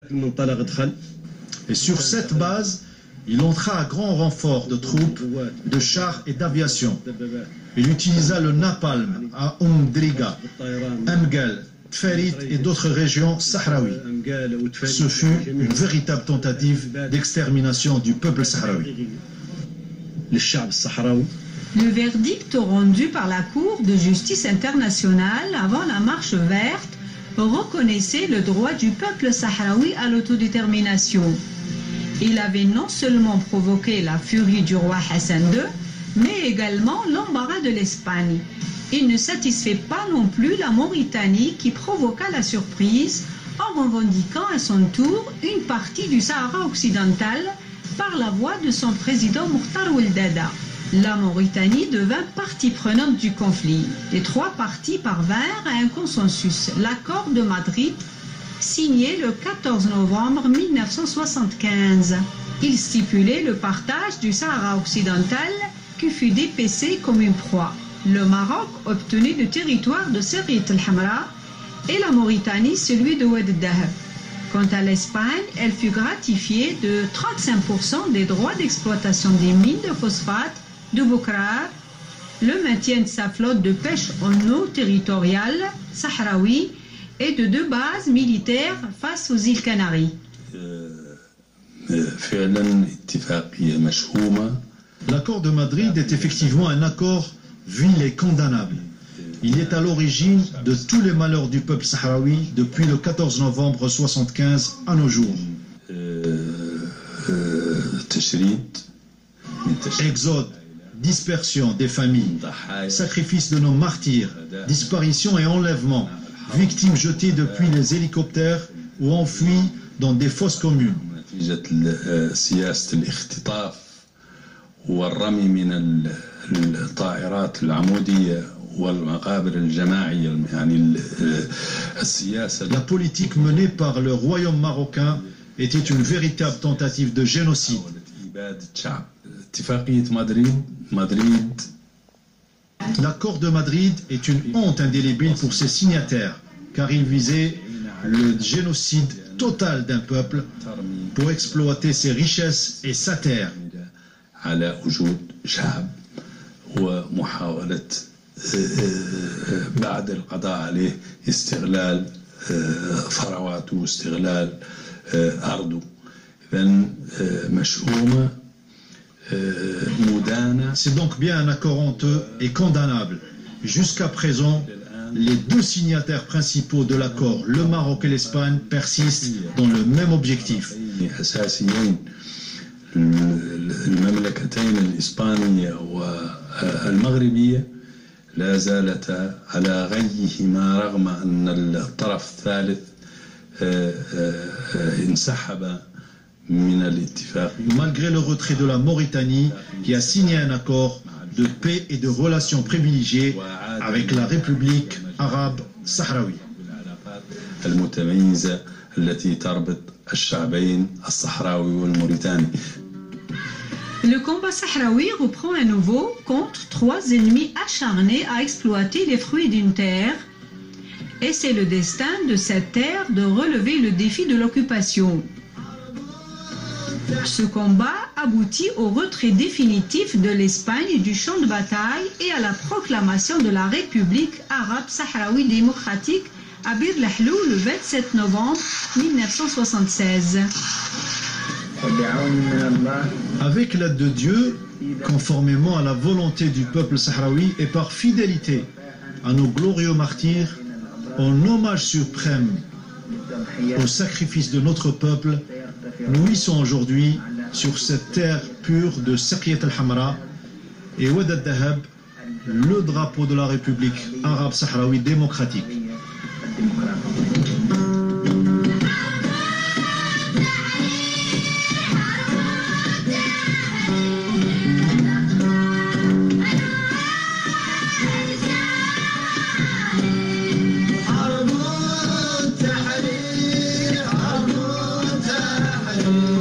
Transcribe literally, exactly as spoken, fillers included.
Et sur cette base, il entra à grand renfort de troupes, de chars et d'aviation. Il utilisa le napalm à Umdriga, Amgal, Tfarit et d'autres régions sahraouis. Ce fut une véritable tentative d'extermination du peuple sahraoui. Le verdict rendu par la Cour de justice internationale avant la marche verte reconnaissait le droit du peuple sahraoui à l'autodétermination. Il avait non seulement provoqué la furie du roi Hassan deux, mais également l'embarras de l'Espagne. Il ne satisfait pas non plus la Mauritanie qui provoqua la surprise en revendiquant à son tour une partie du Sahara occidental par la voix de son président Mokhtar Ould Daddah. La Mauritanie devint partie prenante du conflit. Les trois parties parvinrent à un consensus, l'accord de Madrid, signé le quatorze novembre mille neuf cent soixante-quinze. Il stipulait le partage du Sahara occidental qui fut dépecé comme une proie. Le Maroc obtenait le territoire de Serrit el-Hamra et la Mauritanie celui de Oued Dahab. Quant à l'Espagne, elle fut gratifiée de trente-cinq pour cent des droits d'exploitation des mines de phosphate de Boukrar, le maintien de sa flotte de pêche en eau territoriale sahraoui et de deux bases militaires face aux îles Canaries. L'accord de Madrid est effectivement un accord vil et condamnable. Il est à l'origine de tous les malheurs du peuple sahraoui depuis le quatorze novembre mille neuf cent soixante-quinze à nos jours. Exode, dispersion des familles, sacrifice de nos martyrs, disparition et enlèvement, victimes jetées depuis les hélicoptères ou enfouies dans des fosses communes. La politique menée par le royaume marocain était une véritable tentative de génocide. L'accord de Madrid est une honte indélébile pour ses signataires, car il visait le génocide total d'un peuple pour exploiter ses richesses et sa terre. بعد القضاء عليه استغلال ثرواته واستغلال أرضه. إذن مشؤومة مدانة. C'est donc bien un accord honteux et condamnable. Jusqu'à présent, les deux signataires principaux de l'accord, le Maroc et l'Espagne, persistent dans le même objectif. المملكتين الإسبانية والمغربية لا زالتا على غيهما رغم أن الطرف الثالث انسحب من الاتفاق. Malgré le retrait de la Mauritanie, qui a signé un accord de paix et de relations privilégiées avec la République arabe sahraoui. المتميزة التي تربط الشعبين الصحراوي والموريتاني. Le combat sahraoui reprend à nouveau contre trois ennemis acharnés à exploiter les fruits d'une terre. Et c'est le destin de cette terre de relever le défi de l'occupation. Ce combat aboutit au retrait définitif de l'Espagne du champ de bataille et à la proclamation de la République arabe sahraoui démocratique à Bir Lahlou le vingt-sept novembre mille neuf cent soixante-seize. Avec l'aide de Dieu, conformément à la volonté du peuple sahraoui et par fidélité à nos glorieux martyrs, en hommage suprême au sacrifice de notre peuple, nous hissons aujourd'hui sur cette terre pure de Serrit el-Hamra et Oued Dahab le drapeau de la République arabe sahraoui démocratique. أرض التحرير أرض التحرير